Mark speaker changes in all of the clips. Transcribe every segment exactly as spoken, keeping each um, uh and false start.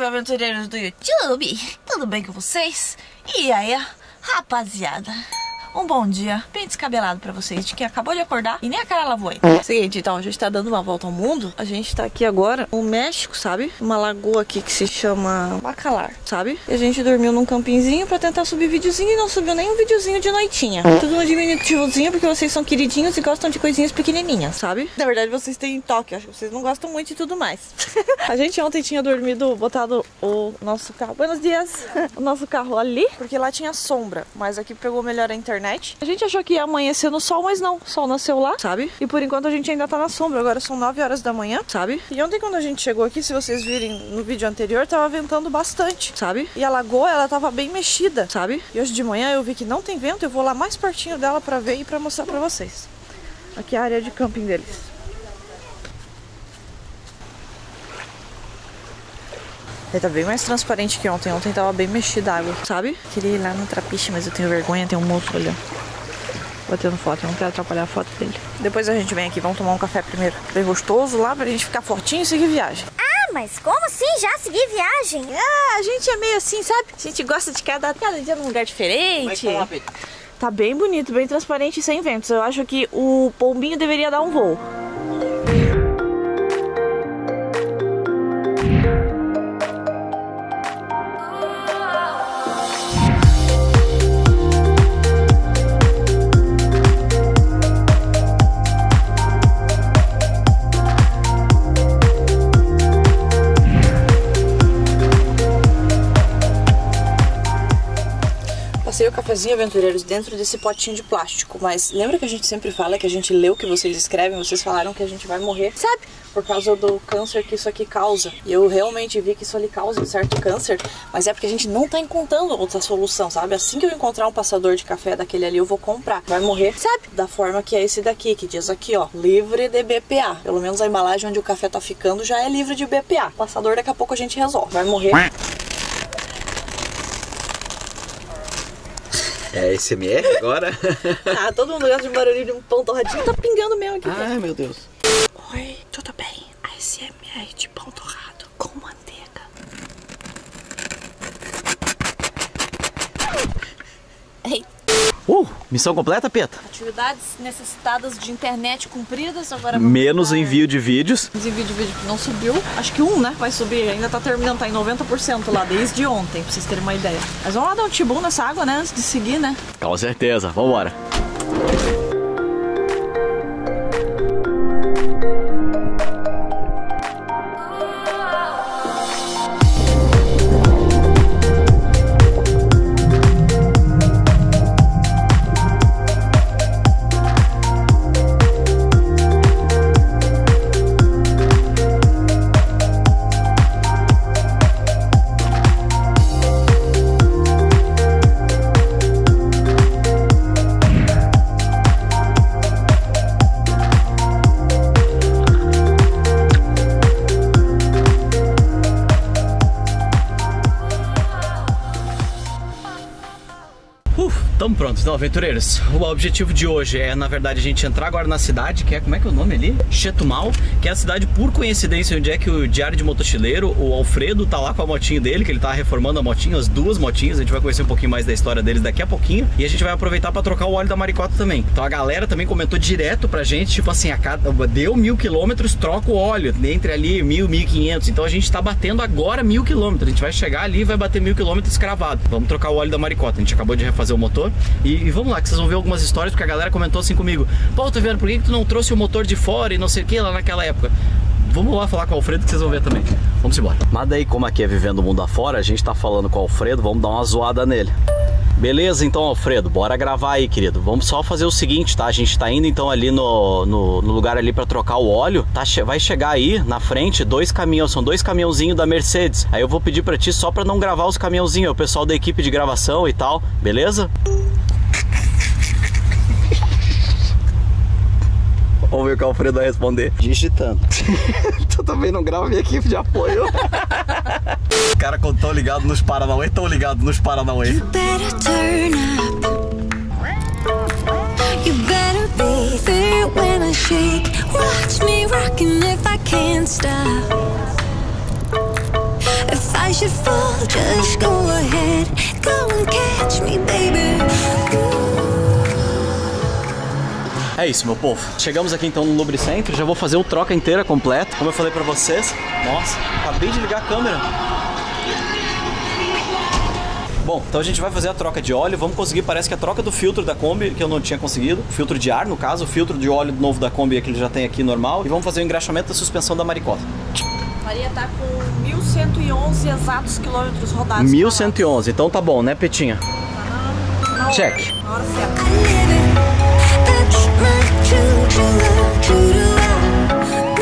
Speaker 1: salve, aventureiros do YouTube! Tudo bem com vocês? E aí, rapaziada? Um bom dia bem descabelado pra vocês, de quem acabou de acordar e nem a cara lavou ainda. Seguinte, então, a gente tá dando uma volta ao mundo. A gente tá aqui agora no México, sabe? Uma lagoa aqui que se chama Bacalar, sabe? E a gente dormiu num campinzinho pra tentar subir videozinho e não subiu nem um videozinho de noitinha. Tudo no diminutivozinho porque vocês são queridinhos e gostam de coisinhas pequenininhas, sabe? Na verdade, vocês têm toque, acho que vocês não gostam muito e tudo mais. A gente ontem tinha dormido, botado o nosso carro... Buenos dias! O nosso carro ali, porque lá tinha sombra, mas aqui pegou melhor a internet. A gente achou que ia amanhecer no sol, mas não. O sol nasceu lá, sabe? E por enquanto a gente ainda tá na sombra. Agora são nove horas da manhã, sabe? E ontem quando a gente chegou aqui, se vocês virem no vídeo anterior, tava ventando bastante, sabe? E a lagoa, ela tava bem mexida, sabe? E hoje de manhã eu vi que não tem vento. Eu vou lá mais pertinho dela pra ver e pra mostrar pra vocês. Aqui é a área de camping deles. Ele tá bem mais transparente que ontem. Ontem tava bem mexida a água, sabe? Queria ir lá no trapiche, mas eu tenho vergonha. Tem um moço ali, ó, batendo foto. Eu não quero atrapalhar a foto dele. Depois a gente vem aqui. Vamos tomar um café primeiro. Bem gostoso lá pra gente ficar fortinho e seguir viagem.
Speaker 2: Ah, mas como assim? Já seguir viagem?
Speaker 1: Ah, a gente é meio assim, sabe? A gente gosta de cada, cada dia num lugar diferente. Tá bem bonito, bem transparente e sem ventos. Eu acho que o pombinho deveria dar um voo. Passei o cafezinho, aventureiros, dentro desse potinho de plástico. Mas lembra que a gente sempre fala que a gente lê o que vocês escrevem? Vocês falaram que a gente vai morrer, sabe? Por causa do câncer que isso aqui causa. E eu realmente vi que isso ali causa um certo câncer. Mas é porque a gente não tá encontrando outra solução, sabe? Assim que eu encontrar um passador de café daquele ali, eu vou comprar. Vai morrer, sabe? Da forma que é esse daqui, que diz aqui, ó, livre de B P A. Pelo menos a embalagem onde o café tá ficando já é livre de B P A. Passador daqui a pouco a gente resolve. Vai morrer.
Speaker 3: É A S M R agora?
Speaker 1: Ah, todo mundo gosta de barulho de um pão torradinho. Tá pingando mesmo aqui.
Speaker 3: Ai, meu Deus.
Speaker 1: Oi, tudo bem? A S M R de pão torrado com manteiga. Ei.
Speaker 3: Uh, missão completa, Peta?
Speaker 1: Atividades necessitadas de internet cumpridas. Agora
Speaker 3: menos o envio de vídeos.
Speaker 1: Envio de vídeo que não subiu. Acho que um, né? Vai subir. Ainda tá terminando, tá em noventa por cento lá desde ontem, pra vocês terem uma ideia. Mas vamos lá dar um tibum nessa água, né? Antes de seguir, né?
Speaker 3: Com certeza. Vambora. Estamos prontos, então, aventureiros. O objetivo de hoje é, na verdade, a gente entrar agora na cidade, que é, como é que é o nome ali? Chetumal, que é a cidade, por coincidência, onde é que o Diário de Motochileiro, o Alfredo, tá lá com a motinha dele, que ele tá reformando a motinha, as duas motinhas. A gente vai conhecer um pouquinho mais da história deles daqui a pouquinho. E a gente vai aproveitar pra trocar o óleo da maricota também. Então a galera também comentou direto pra gente, tipo assim, a cada, deu mil quilômetros, troca o óleo, entre ali mil, mil e quinhentos. Então a gente tá batendo agora mil quilômetros. A gente vai chegar ali e vai bater mil quilômetros cravado. Vamos trocar o óleo da maricota. A gente acabou de refazer o motor. E, e vamos lá, que vocês vão ver algumas histórias, porque a galera comentou assim comigo: pô, tô vendo, por que, que tu não trouxe o motor de fora e não sei o que lá naquela época? Vamos lá falar com o Alfredo que vocês vão ver também. Vamos embora. Mas daí, como aqui é vivendo o mundo afora, a gente tá falando com o Alfredo, vamos dar uma zoada nele. Beleza, então, Alfredo, bora gravar aí, querido. Vamos só fazer o seguinte, tá? A gente tá indo então ali no, no, no lugar ali pra trocar o óleo, tá? Vai chegar aí na frente dois caminhões, são dois caminhãozinhos da Mercedes. Aí eu vou pedir pra ti só pra não gravar os caminhãozinhos, é o pessoal da equipe de gravação e tal, beleza? Vamos ver o que o Alfredo vai responder.
Speaker 4: Digitando.
Speaker 3: Tu também não grava minha equipe de apoio. Os caras quando estão ligados nos Paranauê, estão ligados nos Paranauê.
Speaker 5: You better turn up. You better be there when I shake. Watch me rocking if I can't stop. If I should fall, just go ahead. Go and catch me, baby.
Speaker 3: É isso, meu povo. Chegamos aqui então no Lubricentro. Já vou fazer o troca inteira completa. Como eu falei pra vocês. Nossa, acabei de ligar a câmera. Bom, então a gente vai fazer a troca de óleo. Vamos conseguir, parece que a troca do filtro da Kombi, que eu não tinha conseguido. Filtro de ar, no caso. O filtro de óleo novo da Kombi, que ele já tem aqui normal. E vamos fazer o engraxamento da suspensão da Maricota.
Speaker 1: Maria tá com mil cento e onze exatos quilômetros rodados.
Speaker 3: mil cento e onze, então tá bom, né, Petinha?
Speaker 1: Tá na, na
Speaker 3: Check.
Speaker 1: Hora, na hora certa.
Speaker 5: That's my true, true love, true to love.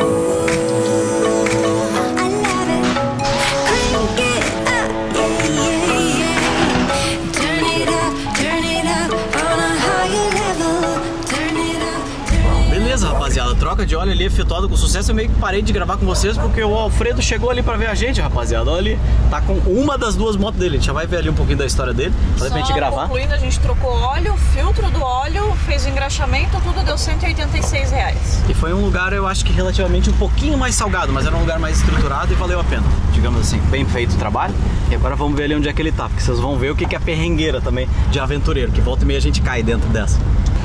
Speaker 5: Ooh, I love it. Crank it up, yeah, yeah, yeah. Turn it up, turn it up on a higher level. Turn it up, turn it up.
Speaker 3: Beleza, rapaziada, troca de óleo ali efetuado com sucesso. Eu meio que parei de gravar com vocês porque o Alfredo chegou ali pra ver a gente, rapaziada. Olha ali, tá com uma das duas motos dele. A gente já vai ver ali um pouquinho da história dele, pra gente gravar.
Speaker 1: Concluindo, a gente trocou óleo, filtro do óleo, fez o engraxamento, tudo deu cento e oitenta e seis reais.
Speaker 3: E foi um lugar, eu acho que relativamente um pouquinho mais salgado, mas era um lugar mais estruturado e valeu a pena, digamos assim. Bem feito o trabalho. E agora vamos ver ali onde é que ele tá, porque vocês vão ver o que é a perrengueira também de aventureiro, que volta e meia a gente cai dentro dessa.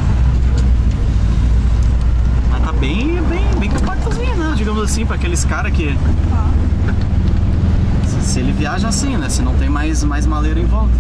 Speaker 3: Mas tá bem, bem, bem compactozinho, né? Digamos assim, pra aqueles caras que... Se, se ele viaja assim, né? Se não tem mais, mais maleiro em volta.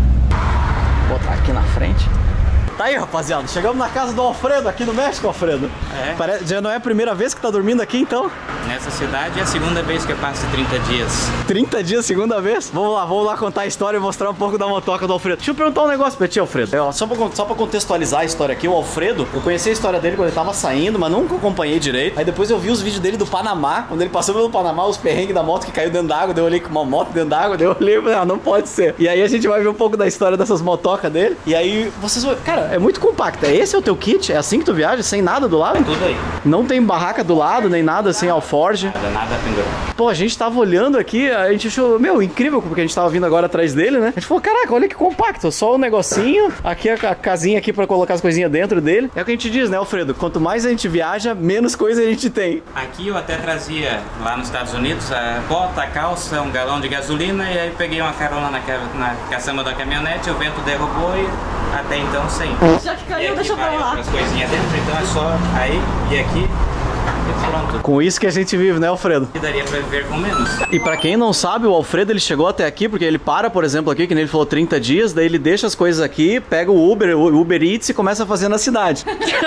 Speaker 3: Vou botar aqui na frente. Tá aí, rapaziada, chegamos na casa do Alfredo, aqui no México, Alfredo.
Speaker 4: É.
Speaker 3: Parece, já não é a primeira vez que tá dormindo aqui, então?
Speaker 4: Nessa cidade é a segunda vez que eu passo trinta dias.
Speaker 3: trinta dias, segunda vez? Vamos lá, vamos lá contar a história e mostrar um pouco da motoca do Alfredo. Deixa eu perguntar um negócio pra ti, Alfredo. É, ó, só, pra, só pra contextualizar a história aqui, o Alfredo, eu conheci a história dele quando ele tava saindo, mas nunca acompanhei direito. Aí depois eu vi os vídeos dele do Panamá, quando ele passou pelo Panamá, os perrengues da moto que caiu dentro d'água, daí eu olhei com uma moto dentro d'água, daí eu olhei e falei, ah, não pode ser. E aí a gente vai ver um pouco da história dessas motocas dele. E aí vocês vão... Cara, é muito compacto. Esse é o teu kit? É assim que tu viaja? Sem nada do lado?
Speaker 4: Tudo aí.
Speaker 3: Não tem barraca do lado, nem nada, sem alforge.
Speaker 4: Nada, nada pendurado.
Speaker 3: Pô, a gente tava olhando aqui, a gente achou, meu, incrível, porque a gente tava vindo agora atrás dele, né? A gente falou, caraca, olha que compacto, só um negocinho, aqui a, a casinha aqui pra colocar as coisinhas dentro dele. É o que a gente diz, né, Alfredo? Quanto mais a gente viaja, menos coisa a gente tem.
Speaker 4: Aqui eu até trazia, lá nos Estados Unidos, a bota, a calça, um galão de gasolina, e aí peguei uma carona na, ca... na caçamba da caminhonete, o vento derrubou e até então sem.
Speaker 1: Já que
Speaker 4: E
Speaker 1: caiu,
Speaker 4: aqui
Speaker 1: deixa pra
Speaker 4: vai
Speaker 1: lá.
Speaker 4: outras coisinhas dentro, então é só aí e aqui e pronto.
Speaker 3: Com isso que a gente vive, né, Alfredo?
Speaker 4: E daria pra viver com menos.
Speaker 3: E pra quem não sabe, o Alfredo, ele chegou até aqui porque ele para, por exemplo, aqui, que nem ele falou, trinta dias, daí ele deixa as coisas aqui, pega o Uber, o Uber Eats e começa a fazer na cidade.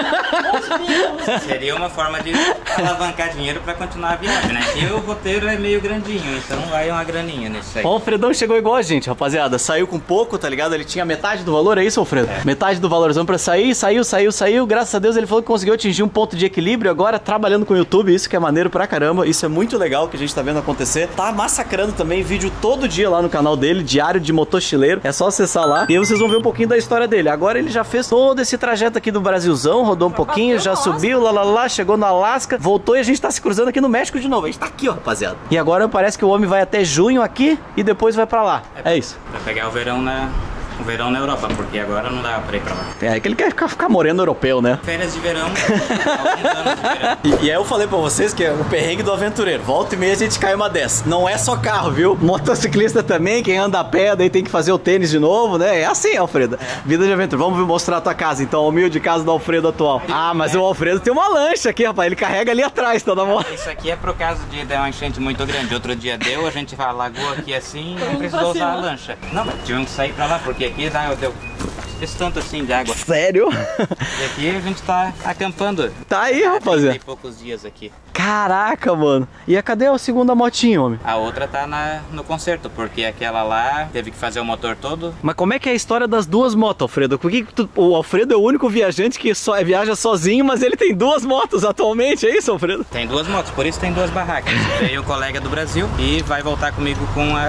Speaker 4: Seria uma forma de alavancar dinheiro pra continuar a viagem, né? E o roteiro é meio grandinho, então vai uma graninha nisso aí.
Speaker 3: O Alfredão chegou igual a gente, rapaziada. Saiu com pouco, tá ligado? Ele tinha metade do valor, é isso, Alfredo? É. Metade do valorzão pra sair, saiu, saiu, saiu. Graças a Deus ele falou que conseguiu atingir um ponto de equilíbrio agora trabalhando com o YouTube. Isso que é maneiro pra caramba. Isso é muito legal que a gente tá vendo acontecer. Tá massacrando também vídeo todo dia lá no canal dele, Diário de Motochileiro. É só acessar lá e aí vocês vão ver um pouquinho da história dele. Agora ele já fez todo esse trajeto aqui do Brasilzão, rodou um pouquinho, já subiu, lá, lá, lá, chegou no Alasca, voltou e a gente tá se cruzando aqui no México de novo. A gente tá aqui, ó, rapaziada. E agora parece que o homem vai até junho aqui e depois vai pra lá. É isso.
Speaker 4: Vai pegar o verão na... O verão na Europa, porque agora não dá pra ir pra lá.
Speaker 3: É que ele quer ficar, ficar moreno europeu, né?
Speaker 4: Férias de verão, alguns anos de verão.
Speaker 3: E, e aí eu falei pra vocês que é o perrengue do aventureiro. Volta e meia a gente cai uma dessa. Não é só carro, viu? Motociclista também, quem anda a pé, daí tem que fazer o tênis de novo, né? É assim, Alfredo. É. Vida de aventura. Vamos mostrar a tua casa, então, a humilde casa do Alfredo atual. Ah, mas é. O Alfredo tem uma lancha aqui, rapaz. Ele carrega ali atrás, tá na moto.
Speaker 4: Isso aqui é pro caso de dar uma enchente muito grande. Outro dia deu, a gente alagou aqui assim e não precisou usar a lancha. Não, mas tivemos que sair pra lá, porque aqui dá, deu esse tanto assim de água.
Speaker 3: Sério?
Speaker 4: E aqui a gente tá acampando.
Speaker 3: Tá aí, rapaziada.
Speaker 4: Tem poucos dias aqui.
Speaker 3: Caraca, mano. E a, cadê a segunda motinha, homem?
Speaker 4: A outra tá na, no concerto, porque aquela lá teve que fazer o motor todo.
Speaker 3: Mas como é que é a história das duas motos, Alfredo? Por que que tu, o Alfredo é o único viajante que só viaja sozinho, mas ele tem duas motos atualmente, é isso, Alfredo?
Speaker 4: Tem duas motos, por isso tem duas barracas. Veio o colega do Brasil e vai voltar comigo com a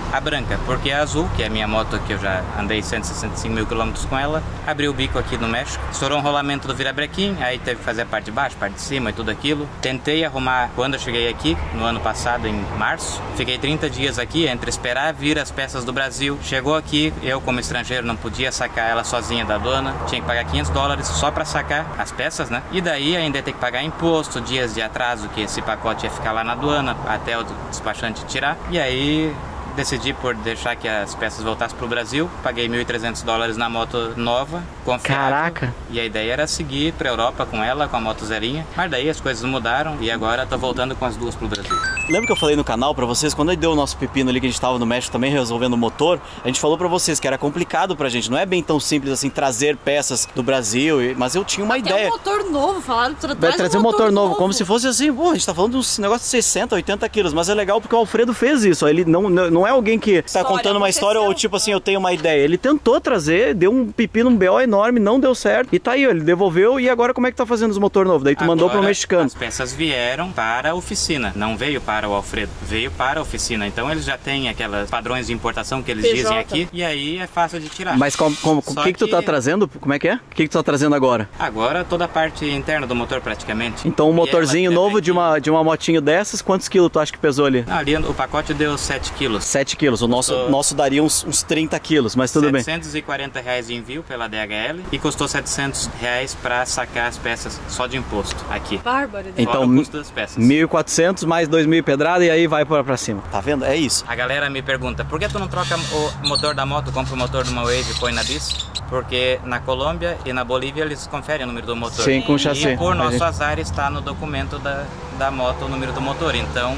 Speaker 4: a branca, porque a azul, que é a minha moto que eu já andei cento e sessenta e cinco mil quilômetros com ela, abriu o bico aqui no México, estourou um rolamento do virabrequim, aí teve que fazer a parte de baixo, a parte de cima e tudo aquilo. Tentei arrumar quando eu cheguei aqui, no ano passado, em março. Fiquei trinta dias aqui, entre esperar vir as peças do Brasil. Chegou aqui, eu como estrangeiro não podia sacar ela sozinha da aduana, tinha que pagar quinhentos dólares só para sacar as peças, né? E daí ainda ia ter que pagar imposto, dias de atraso que esse pacote ia ficar lá na aduana, até o despachante tirar. E aí decidi por deixar que as peças voltassem pro Brasil. Paguei mil e trezentos dólares na moto nova, confiável.
Speaker 3: Caraca!
Speaker 4: E a ideia era seguir pra Europa com ela, com a moto zerinha. Mas daí as coisas mudaram e agora tô voltando com as duas pro Brasil.
Speaker 3: Lembra que eu falei no canal pra vocês, quando deu o nosso pepino ali que a gente tava no México também resolvendo o motor, a gente falou pra vocês que era complicado pra gente, não é bem tão simples assim trazer peças do Brasil, mas eu tinha uma
Speaker 1: Até
Speaker 3: ideia.
Speaker 1: um motor novo, falaram que tra
Speaker 3: Vai trazer um motor, motor novo, como se fosse assim, pô, a gente tá falando de uns negócios de sessenta, oitenta quilos, mas é legal porque o Alfredo fez isso, ó, ele não, não é alguém que tá
Speaker 1: História,
Speaker 3: contando uma história ou tipo assim,
Speaker 1: aconteceu.
Speaker 3: eu tenho uma ideia, ele tentou trazer, deu um pepino, um B O enorme, não deu certo, e tá aí, ó, ele devolveu, e agora como é que tá fazendo os motor novo? Daí tu
Speaker 4: Agora,
Speaker 3: mandou pro mexicano.
Speaker 4: As peças vieram para a oficina, não veio para o Alfredo, veio para a oficina, então eles já têm aquelas padrões de importação que eles
Speaker 1: P J.
Speaker 4: dizem aqui, e aí é fácil de tirar.
Speaker 3: Mas como, como, o que, que tu tá trazendo? Como é que é? O que, que tu tá trazendo agora?
Speaker 4: Agora toda a parte interna do motor praticamente.
Speaker 3: Então um
Speaker 4: E
Speaker 3: motorzinho
Speaker 4: ela
Speaker 3: novo
Speaker 4: deve
Speaker 3: de uma, de uma motinho dessas, quantos quilos tu acha que pesou ali?
Speaker 4: Não, ali o pacote deu sete quilos.
Speaker 3: sete quilos, o nosso,
Speaker 4: Custou
Speaker 3: nosso daria uns, uns trinta quilos, mas tudo bem.
Speaker 4: setecentos e quarenta reais de envio pela D H L e custou setecentos reais para sacar as peças só de imposto aqui.
Speaker 1: Bárbaro.
Speaker 3: Então,
Speaker 4: Fora o custo das peças.
Speaker 3: mil e quatrocentos mais dois mil pedrada e aí vai pra, pra cima. Tá vendo? É isso.
Speaker 4: A galera me pergunta, por que tu não troca o motor da moto, compra o motor de uma Wave e põe na bis? Porque na Colômbia e na Bolívia eles conferem o número do motor.
Speaker 3: Sim, com chassi.
Speaker 4: E por nosso
Speaker 3: gente...
Speaker 4: azar está no documento da, da moto o número do motor, então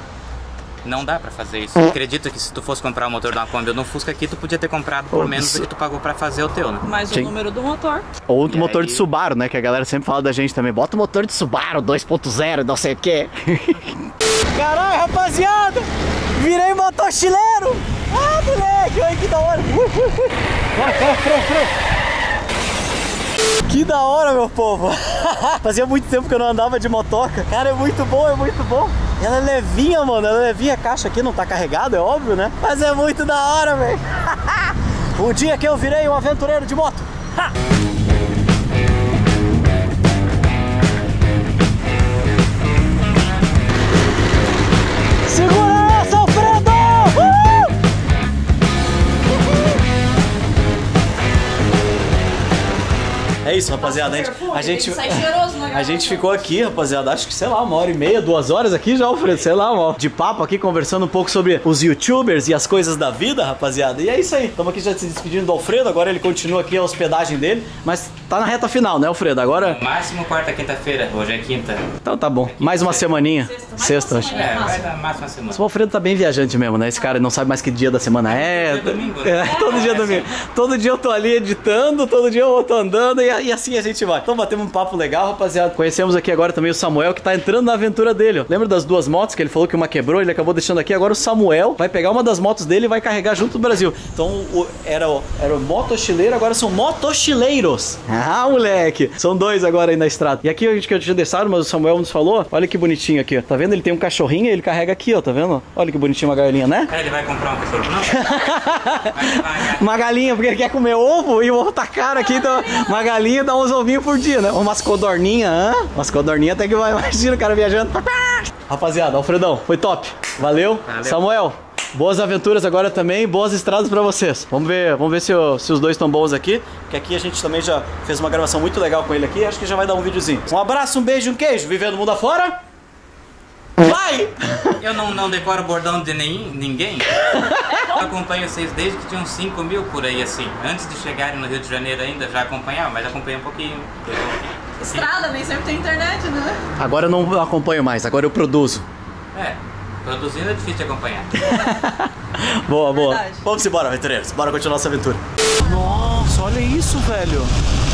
Speaker 4: não dá pra fazer isso. Acredito que se tu fosse comprar o motor de uma Kombi ou no Fusca aqui, tu podia ter comprado por
Speaker 3: Oh,
Speaker 4: menos
Speaker 3: isso-
Speaker 4: do que tu pagou pra fazer o teu, né?
Speaker 1: Mais o
Speaker 3: Sim.
Speaker 1: número do motor.
Speaker 3: Ou o
Speaker 4: E
Speaker 3: motor
Speaker 4: aí-
Speaker 3: de Subaru, né? Que a galera sempre fala da gente também. Bota o motor de Subaru dois ponto zero, não sei o que. Caralho, rapaziada! Virei motochileiro! Ah, moleque! Olha que da hora! Vai, vai, freio, freio! Que da hora, meu povo! Fazia muito tempo que eu não andava de motoca. Cara, é muito bom, é muito bom. Ela é levinha, mano. Ela é levinha. A caixa aqui não tá carregada, é óbvio, né? Mas é muito da hora, velho. O dia que eu virei um aventureiro de moto. Ha! Segura essa, Alfredo! Uh! É isso, rapaziada. A gente, a gente,
Speaker 1: Sai cheiroso na
Speaker 3: a gente ficou aqui, rapaziada, acho que, sei lá, uma hora e meia, duas horas aqui já, Alfredo, sei lá, uma, de papo aqui, conversando um pouco sobre os youtubers e as coisas da vida, rapaziada. E é isso aí, estamos aqui já se despedindo do Alfredo, agora ele continua aqui a hospedagem dele, mas tá na reta final, né, Alfredo? Agora,
Speaker 4: No máximo quarta, quinta-feira, hoje é quinta.
Speaker 3: então tá bom, mais uma semaninha, sexta, acho.
Speaker 4: É, vai dar máximo uma semana.
Speaker 3: O Alfredo tá bem viajante mesmo, né? Esse cara não sabe mais que dia da semana é.
Speaker 4: Todo dia é domingo, né?
Speaker 3: É, todo dia é domingo. Todo dia eu tô ali editando, todo dia eu tô andando e, e assim a gente vai. Então batemos um papo legal, rapaziada. Conhecemos aqui agora também o Samuel, que tá entrando na aventura dele. Ó. Lembra das duas motos que ele falou que uma quebrou, ele acabou deixando aqui. Agora o Samuel vai pegar uma das motos dele e vai carregar junto do Brasil. Então o, era, o, era o motochileiro, agora são motochileiros. Ah, moleque. São dois agora aí na estrada. E aqui a gente que eu tinha deixado, mas o Samuel nos falou. Olha que bonitinho aqui, ó. Tá vendo? Ele tem um cachorrinho e ele carrega aqui, ó. Tá vendo? Olha que bonitinho uma galinha, né?
Speaker 4: É, ele vai comprar um cachorro, não? Vai devagar.
Speaker 3: Uma galinha, porque ele quer comer ovo e o ovo tá caro aqui, então uma galinha dá uns ovinhos por dia, né? Umas codorninhas, hã? Umas codorninhas até que vai, imagina o cara viajando. Rapaziada, Alfredão, foi top. Valeu.
Speaker 4: Valeu.
Speaker 3: Samuel, boas aventuras agora também, boas estradas pra vocês. Vamos ver, vamos ver se, o- se os dois estão bons aqui, porque aqui a gente também já fez uma gravação muito legal com ele aqui, acho que já vai dar um videozinho. Um abraço, um beijo, um queijo, vivendo o mundo afora. Vai!
Speaker 4: Eu não, não decoro o bordão de nem, ninguém. Eu acompanho vocês desde que tinham cinco mil por aí, assim. Antes de chegarem no Rio de Janeiro ainda, já acompanhava, mas acompanhei um pouquinho.
Speaker 1: Estrada, nem sempre tem internet, né?
Speaker 3: Agora eu não acompanho mais, agora eu produzo.
Speaker 4: É, produzindo é difícil de acompanhar.
Speaker 3: Boa, boa.
Speaker 1: Verdade.
Speaker 3: Vamos embora, aventureiros. Bora continuar nossa aventura. Nossa, olha isso, velho.